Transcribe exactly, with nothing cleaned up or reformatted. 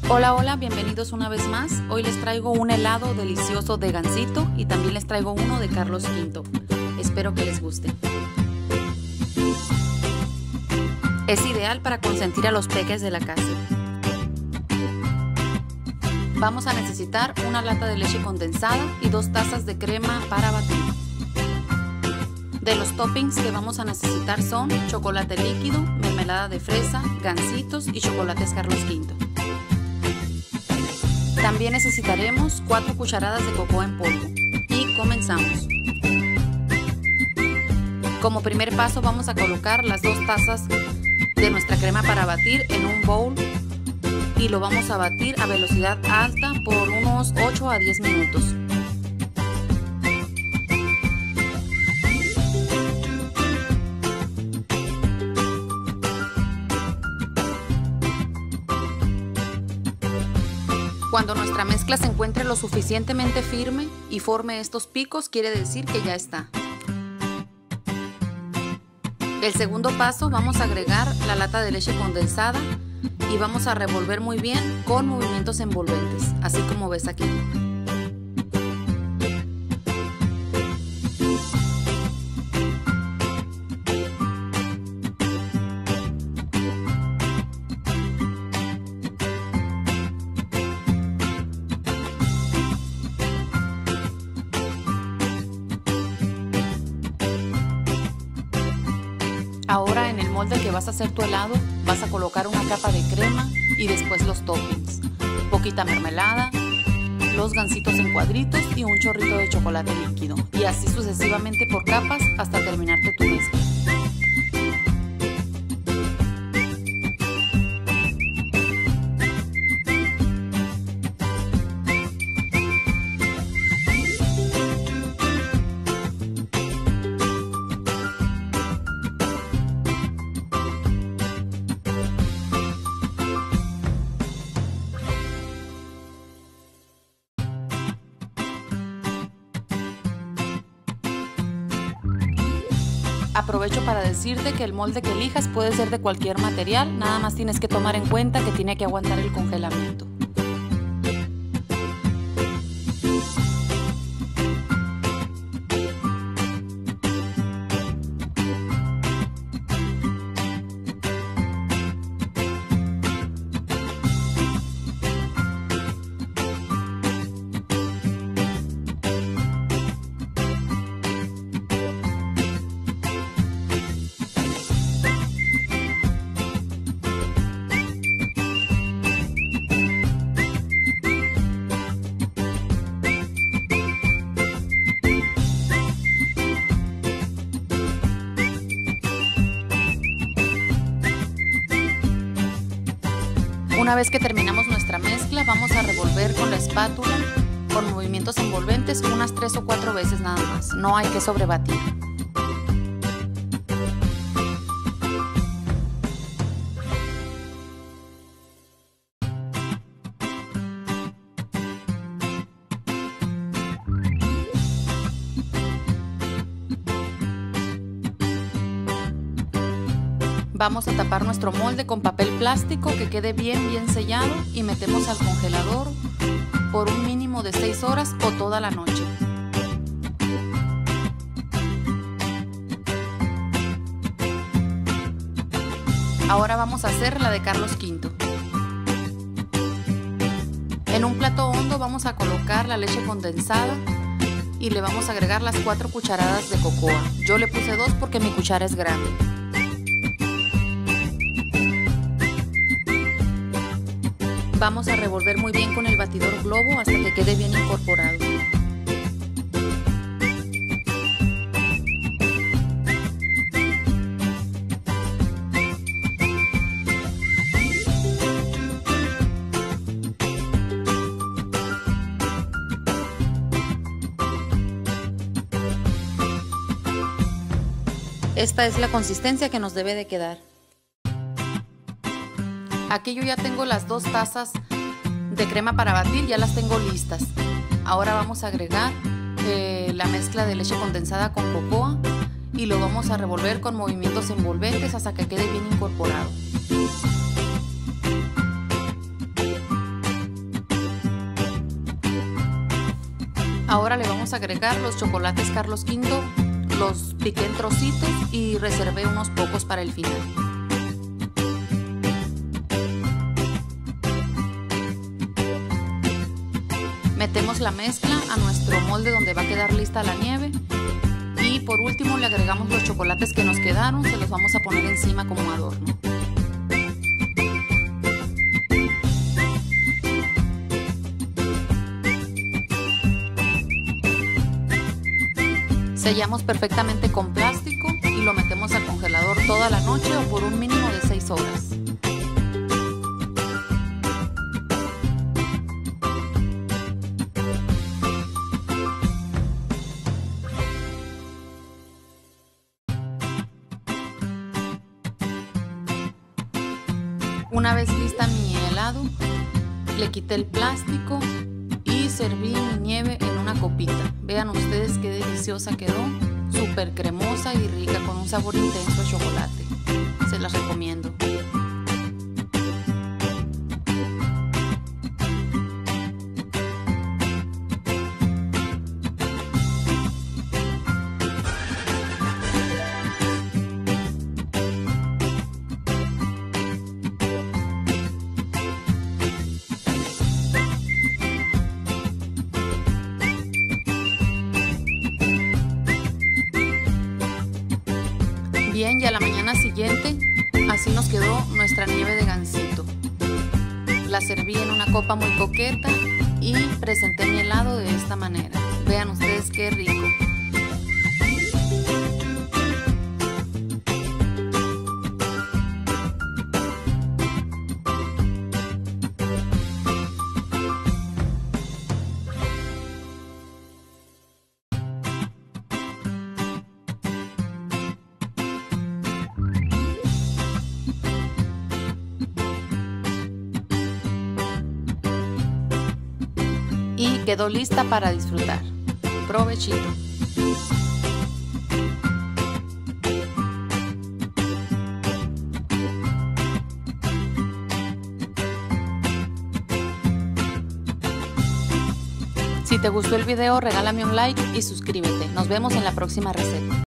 Hola, hola, bienvenidos una vez más. Hoy les traigo un helado delicioso de Gansito y también les traigo uno de Carlos quinto. Espero que les guste. Es ideal para consentir a los peques de la casa. Vamos a necesitar una lata de leche condensada y dos tazas de crema para batir. De los toppings que vamos a necesitar son chocolate líquido, mermelada de fresa, gansitos y chocolates Carlos quinto. También necesitaremos cuatro cucharadas de cocoa en polvo. Y comenzamos. Como primer paso vamos a colocar las dos tazas de nuestra crema para batir en un bowl y lo vamos a batir a velocidad alta por unos ocho a diez minutos. Cuando nuestra mezcla se encuentre lo suficientemente firme y forme estos picos, quiere decir que ya está. El segundo paso, vamos a agregar la lata de leche condensada y vamos a revolver muy bien con movimientos envolventes, así como ves aquí. Ahora en el molde que vas a hacer tu helado vas a colocar una capa de crema y después los toppings, poquita mermelada, los gansitos en cuadritos y un chorrito de chocolate líquido y así sucesivamente por capas hasta terminarte tu mezcla. Aprovecho para decirte que el molde que elijas puede ser de cualquier material, nada más tienes que tomar en cuenta que tiene que aguantar el congelamiento. Una vez que terminamos nuestra mezcla, vamos a revolver con la espátula con movimientos envolventes unas tres o cuatro veces nada más. No hay que sobrebatir. Vamos a tapar nuestro molde con papel plástico que quede bien bien sellado y metemos al congelador por un mínimo de seis horas o toda la noche. Ahora vamos a hacer la de Carlos quinto. En un plato hondo vamos a colocar la leche condensada y le vamos a agregar las cuatro cucharadas de cocoa. Yo le puse dos porque mi cuchara es grande. Vamos a revolver muy bien con el batidor globo hasta que quede bien incorporado. Esta es la consistencia que nos debe de quedar. Aquí yo ya tengo las dos tazas de crema para batir, ya las tengo listas. Ahora vamos a agregar eh, la mezcla de leche condensada con cocoa y lo vamos a revolver con movimientos envolventes hasta que quede bien incorporado. vamos a agregar los chocolates Carlos quinto, los piqué en trocitos y reservé unos pocos para el final. Metemos la mezcla a nuestro molde donde va a quedar lista la nieve y por último le agregamos los chocolates que nos quedaron, se los vamos a poner encima como adorno. Sellamos perfectamente con plástico y lo metemos al congelador toda la noche o por un mínimo de seis horas. Una vez lista mi helado, le quité el plástico y serví mi nieve en una copita. Vean ustedes qué deliciosa quedó, súper cremosa y rica con un sabor intenso a chocolate. Se las recomiendo. Bien, y a la mañana siguiente, así nos quedó nuestra nieve de gansito. La serví en una copa muy coqueta y presenté mi helado de esta manera. Vean ustedes qué rico. Y quedó lista para disfrutar. Provechito. Si te gustó el video, regálame un like y suscríbete. Nos vemos en la próxima receta.